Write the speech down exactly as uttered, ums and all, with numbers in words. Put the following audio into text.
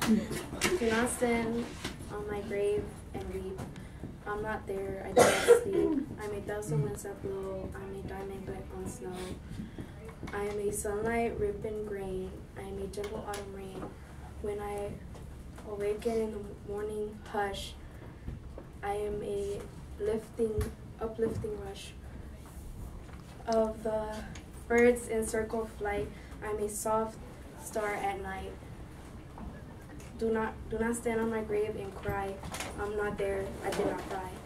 Do not stand on my grave and weep. I'm not there, I do not sleep. I'm a thousand winds that blow. I'm a diamond back on snow. I am a sunlight ribbon grain. I am a gentle autumn rain. When I awaken in the morning hush, I am a lifting, uplifting rush of the birds in circle flight. I'm a soft star at night. Do not, do not stand on my grave and cry. I'm not there, I did not die.